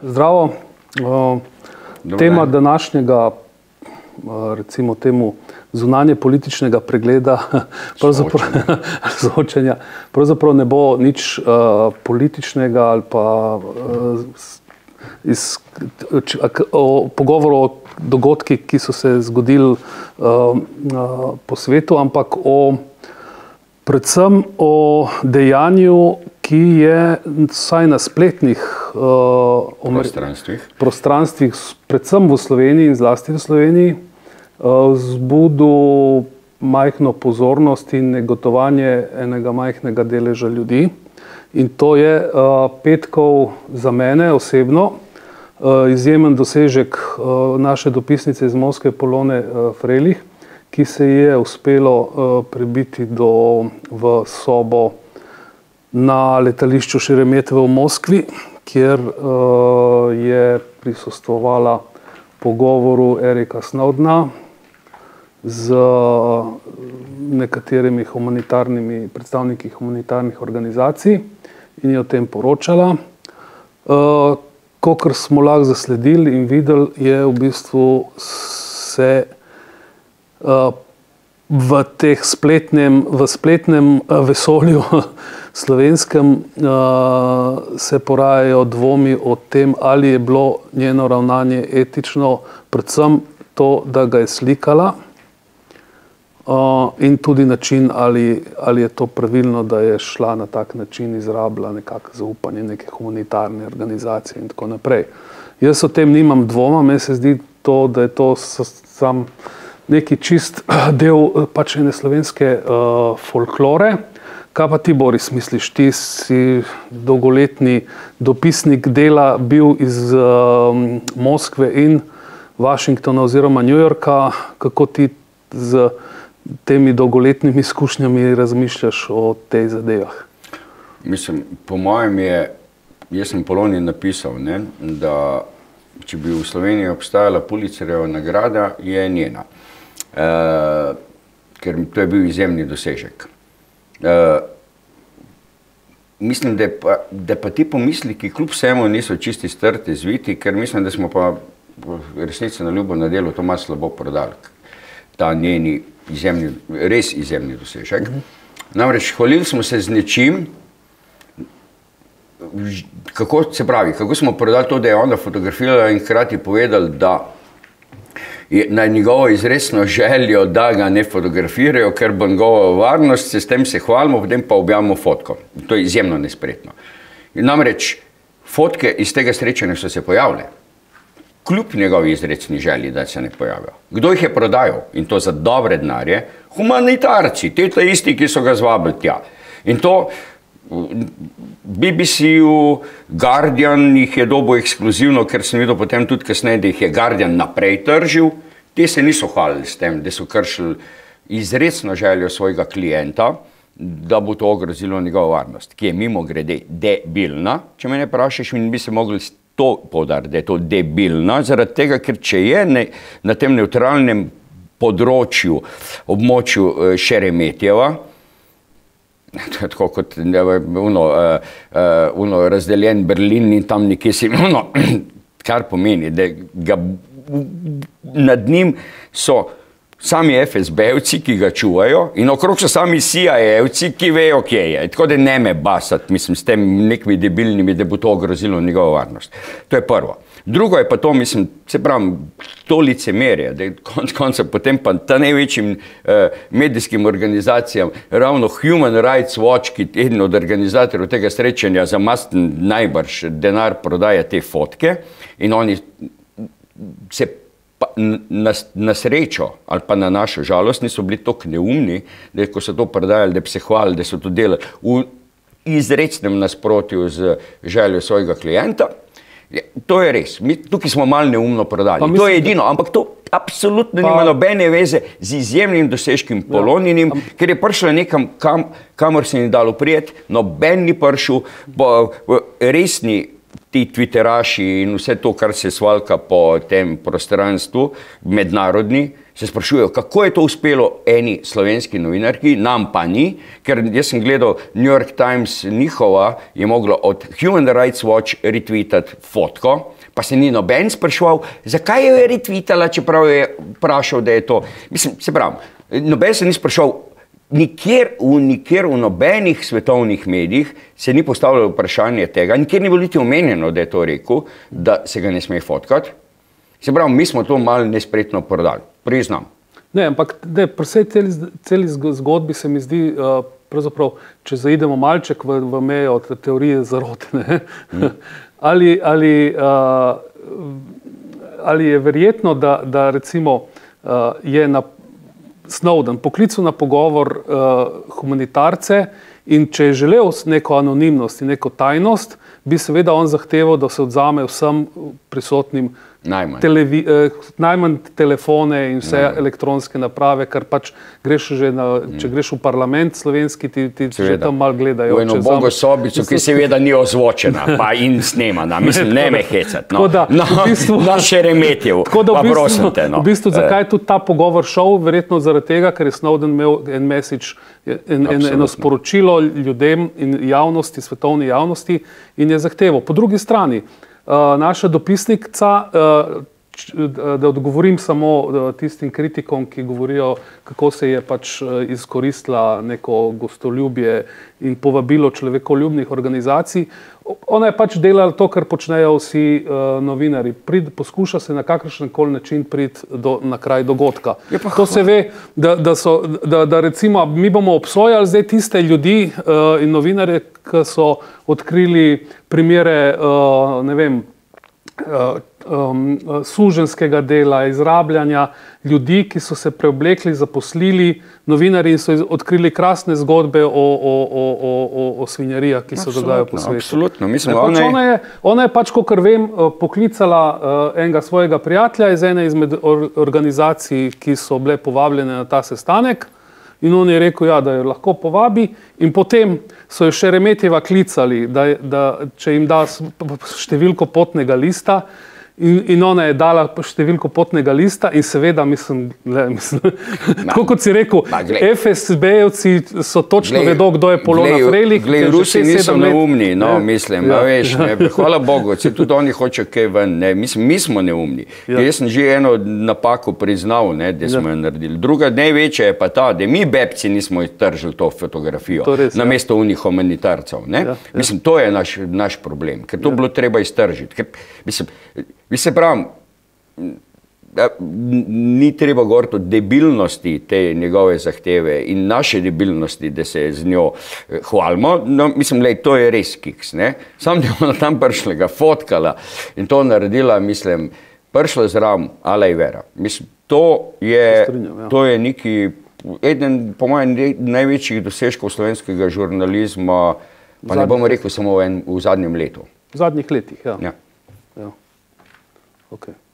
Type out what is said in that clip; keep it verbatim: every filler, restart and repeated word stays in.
Zdravo. Tema današnjega, recimo temu, zunanje političnega pregleda, soočenja, pravzaprav ne bo nič političnega ali pa o pogovoru o dogodkih, ki so se zgodili po svetu, ampak o predvsem o dejanju, ki je vsaj na spletnih prostranstvih, prostranstvih, predvsem v Sloveniji in zlasti v Sloveniji, vzbudil majhno pozornost in negotovanje enega majhnega deleža ljudi. In to je petkov za mene osebno izjemen dosežek naše dopisnice iz Moskve Polone Frejlich, ki se je uspelo prebiti do, v sobo na letališču Šeremetjevo v Moskvi, kjer je prisostvovala pogovoru Erika Snowdena z nekaterimi humanitarnimi, predstavniki humanitarnih organizacij in je o tem poročala. Kakor smo lahko zasledili in videli, je v bistvu se v teh spletnem, v spletnem vesolju slovenskem se porajajo dvomi o tem, ali je bilo njeno ravnanje etično, predvsem to, da ga je slikala, in tudi način, ali, ali je to pravilno, da je šla na tak način, izrabila nekako zaupanje neke humanitarne organizacije in tako naprej. Jaz o tem nimam dvoma, meni se zdi to, da je to sam neki čist del pač ene slovenske uh, folklore. Kaj pa ti, Boris, misliš? Ti si dolgoletni dopisnik dela bil iz uh, Moskve in Washingtona oziroma New Yorka. Kako ti z temi dolgoletnimi izkušnjami razmišljaš o tej zadevah? Mislim, po mojem je, jaz sem Poloni napisal, ne, da če bi v Sloveniji obstajala Pulitzerjeva nagrada, je njena. Uh, ker to je bil izjemni dosežek. Uh, mislim, da, je pa, da pa ti pomisliki kljub vsemu niso čisti strti zviti, ker mislim, da smo pa resnice na ljubo na delu to malo slabo prodali. Ta njeni izjemni, res izjemni dosežek. Uh-huh. Namreč hvalili smo se z nečim, kako se pravi, kako smo prodali to, da je ona fotografirala in hkrati povedali, da na njegovo izresno željo, da ga ne fotografirajo, ker bo njegova varnost, se s tem se hvalimo, potem pa objavimo fotko. To je izjemno nespretno. Namreč fotke iz tega srečanja so se pojavile, kljub njegovi izrecni želji, da se ne pojavijo. Kdo jih je prodajal? In to za dobre denarje? Humanitarci, te ta isti, ki so ga zvabili tja. In to B B C-u, Guardian jih je dobil ekskluzivno, ker sem videl potem tudi kasneje, da jih je Guardian naprej tržil. Te se niso hvalili s tem, da so kršili izrecno željo svojega klienta, da bo to ogrozilo njegovo varnost, ki je mimo grede debilna, če me ne vprašaš, in bi se mogli to poudariti, da je to debilna, zaradi tega, ker če je ne, na tem nevtralnem področju, območju Šeremetjeva, tako kot uno, uh, uno razdeljen Berlin in tam nekje si, uno, kar pomeni, da ga, nad njim so sami F S B-evci, ki ga čuvajo, in okrog so sami C I A-evci, ki vejo, kje je. Tako da ne me basati, mislim, s tem nekimi debilnimi, da bo to ogrozilo njegovo varnost. To je prvo. Drugo je pa to, mislim, se pravim, to licemerje, da je konc konca potem pa ta največjim eh, medijskim organizacijam, ravno Human Rights Watch, ki je eden od organizatorjev tega srečanja, za masten najbrž denar prodaja te fotke, in oni se pa, na, na srečo ali pa na našo žalost niso bili toliko neumni, da ko so to prodajali, da bi se hvalili, da so to delali v izrecnem nasprotju z željo svojega klienta. To je res. Mi tukaj smo malo neumno prodali. Mislim, to je edino, ampak to absolutno pa, nima nobene veze z izjemnim dosežkim Poloninim, ja, ker je prišla nekam, kam, kamor se ni dalo prijeti, noben ni prišel, resni ti twitteraši in vse to, kar se svalka po tem prostranstvu, mednarodni, se sprašujejo, kako je to uspelo eni slovenski novinarki, nam pa ni, ker jaz sem gledal New York Times, njihova je mogla od Human Rights Watch retweetati fotko, pa se ni noben spraševal, zakaj jo je retweetala, čeprav je vprašal, da je to. Mislim, se pravim, noben se ni spraševal, nikjer v, nikjer v nobenih svetovnih medijih se ni postavljalo vprašanje tega, nikjer ni bilo niti omenjeno, da je to rekel, da se ga ne sme fotkati. Se pravi, mi smo to malo nespretno prodali, priznam. Ne, ampak ne, pri vsej celi, celi zgodbi se mi zdi, uh, pravzaprav, če zaidemo malček v, v mejo od teorije zarote, ne? Hmm. ali, ali, uh, ali je verjetno, da, da recimo uh, je na Snowden poklical na pogovor uh, humanitarce in če je želel neko anonimnost in neko tajnost, bi seveda on zahteval, da se odzame vsem prisotnim Najmanj. Televi, eh, najmanj telefone in vse najmanj. Elektronske naprave, ker pač greš že na, mm. če greš v parlament slovenski, ti, ti že tam malo gledajo. V eno bogo sobico, ki seveda ni ozvočena, pa in snemana, mislim, ne me hecati, no, da, no, v bistvu, na Šeremetjev, pa v bistvu, prosim te, no. V bistvu, zakaj je tudi ta pogovor šel? Verjetno zaradi tega, ker je Snowden imel en message, en, en, eno sporočilo ljudem in javnosti, svetovni javnosti in je zahteval. Po drugi strani, Uh, naša dopisnica, uh, č, da odgovorim samo uh, tistim kritikom, ki govorijo, kako se je pač uh, izkoristila neko gostoljubje in povabilo človekoljubnih organizacij. Ona je pač delala to, kar počnejo vsi uh, novinari. Prid, poskuša se na kakršen koli način priti do, na kraj dogodka. To se ve, da, da, so, da, da recimo mi bomo obsojali zdaj tiste ljudi uh, in novinarje, ki so odkrili primere, uh, ne vem, uh, um, suženskega dela, izrabljanja ljudi, ki so se preoblekli, zaposlili, novinari in so odkrili krasne zgodbe o, o, o, o, o svinjarijah, ki se dogajajo po svetu. Absolutno. Mislim, pač ona, je... Ona, je, ona je pač, kakor vem, poklicala uh, enega svojega prijatelja iz ene izmed or organizacij, ki so bile povabljene na ta sestanek. In on je rekel, ja, da jo lahko povabi, in potem so jo Šeremetjeva klicali, da, da če jim da številko potnega lista, in, in ona je dala številko potnega lista in seveda, mislim, le, mislim tako kot si rekel, F S B-evci so točno glej, vedo, kdo je Polona Frejlich. Glej, Rusi niso neumni, no, ne, mislim, ja, veš, ne, hvala Bogu, se tudi oni hočejo kaj ven, ne, mislim, mi smo neumni. Ja. Jaz sem že eno napako priznal, ne, da smo ja. jo naredili. Druga največja je pa ta, da mi bebci nismo iztržili to fotografijo, to res, namesto ja. unih humanitarcev, ne. Ja, ja. Mislim, to je naš, naš problem, ker to ja. bilo treba iztržiti. Ker, mislim, vi se pravim, ni treba govoriti o debilnosti te njegove zahteve in naše debilnosti, da se z njo hvalimo. No, mislim, lej, to je res kiks, ne. Sam da je ona tam prišla, ga fotkala in to naredila, mislim, prišla zraven alej vera. Mislim, to je, strinjam, ja. to je neki, eden, po mojem, največjih dosežkov slovenskega žurnalizma, pa ne bomo rekel samo v, en, v zadnjem letu. V zadnjih letih, ja. ja. ja. Okay.